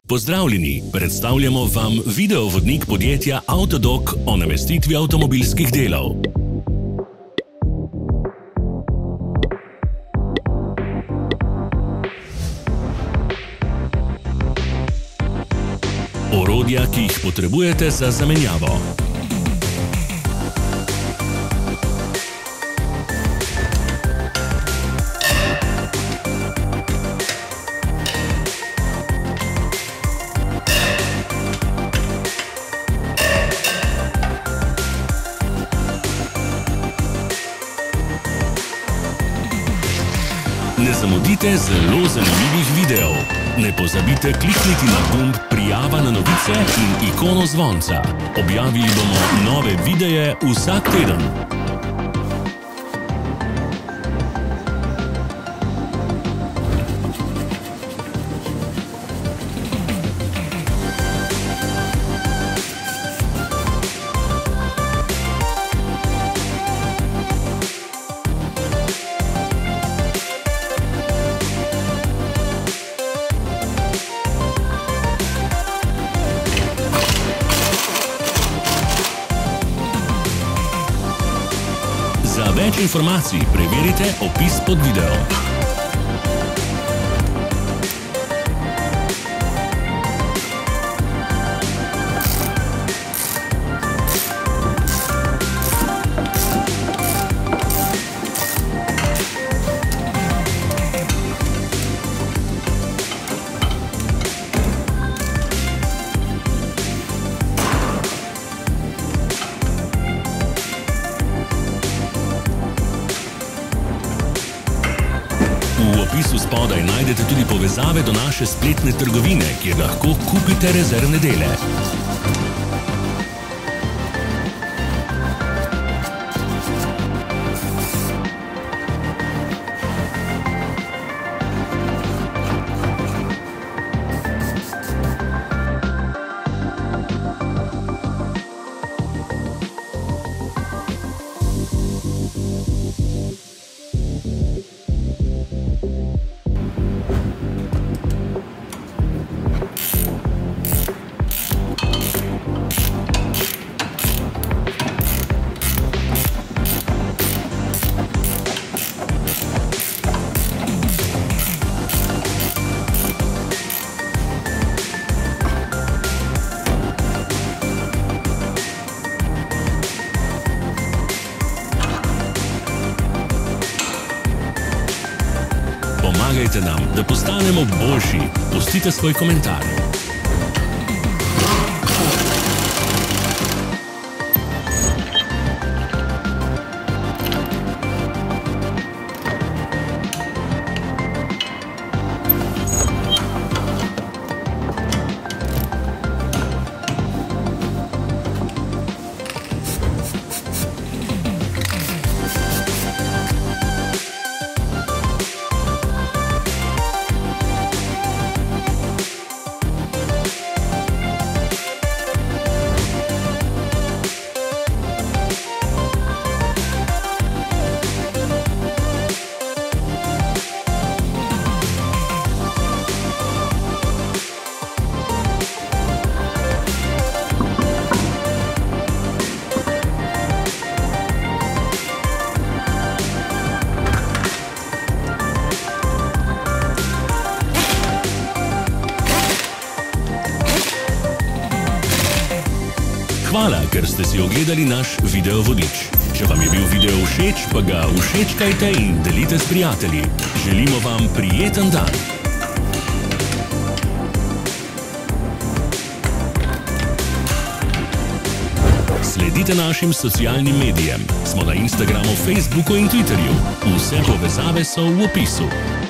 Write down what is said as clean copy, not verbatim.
Pozdravljeni, predstavljamo vam videovodnik podjetja Avtodok o namestitvi avtomobilskih delov. Orodja, ki jih potrebujete za zamenjavo. Ne zamudite zelo zanimivih videov. Ne pozabite klikniti na gumb Prijava na novice in ikono zvonca. Objavili bomo nove videe vsak teden. Za več informacij preverite opis pod videom. V opisu spodaj najdete tudi povezave do naše spletne trgovine, kjer lahko kupite rezervne dele. Pomagajte nam, da postanemo boljši. Pustite svoj komentar. Hvala, ker ste si ogledali naš videovodič. Če vam je bil video všeč, pa ga všečkajte in delite s prijatelji. Želimo vam prijeten dan. Sledite našim socialnim medijem. Smo na Instagramu, Facebooku in Twitterju. Vse povezave so v opisu.